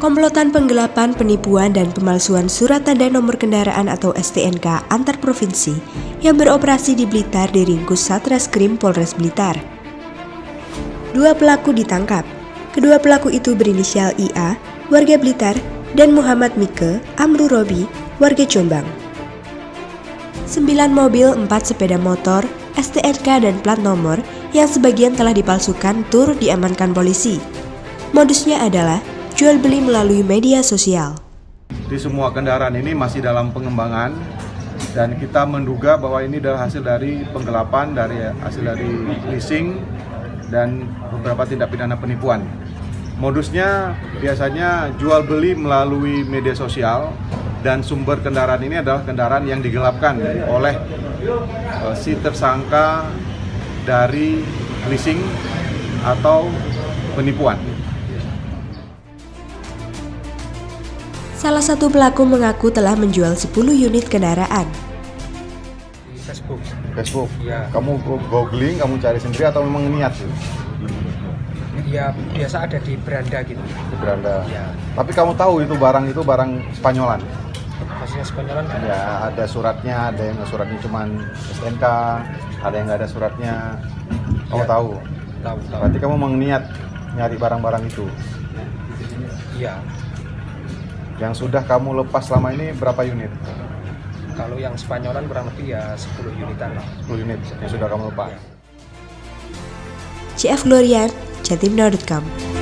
Komplotan penggelapan, penipuan, dan pemalsuan surat tanda nomor kendaraan atau STNK antar provinsi yang beroperasi di Blitar diringkus Satreskrim Polres Blitar. 2 pelaku ditangkap. Kedua pelaku itu berinisial IA, warga Blitar, dan Muhammad Mike Amru Robi, warga Jombang. 9 mobil, 4 sepeda motor, STNK dan plat nomor yang sebagian telah dipalsukan turut diamankan polisi. Modusnya adalah jual beli melalui media sosial. Di semua kendaraan ini masih dalam pengembangan dan kita menduga bahwa ini adalah hasil dari penggelapan, hasil dari leasing dan beberapa tindak pidana penipuan. Modusnya biasanya jual beli melalui media sosial dan sumber kendaraan ini adalah kendaraan yang digelapkan oleh si tersangka dari leasing atau penipuan. Salah satu pelaku mengaku telah menjual 10 unit kendaraan. Facebook? Ya. Kamu googling, kamu cari sendiri atau memang niat? Ya, biasa ada di beranda gitu. Di beranda? Ya. Tapi kamu tahu itu barang Spanyolan? Maksudnya Spanyolan? Ya, ada suratnya, ada yang suratnya cuma STNK, ada yang nggak ada suratnya. Kamu Ya. tahu? Tahu. Berarti kamu memang niat nyari barang-barang itu? Iya. Yang sudah kamu lepas selama ini berapa unit? Kalau yang Spanyolan kurang lebih ya 10 unitan lah. 10 unit yang sudah kamu lepas. CF Glorian, jatimnau.com.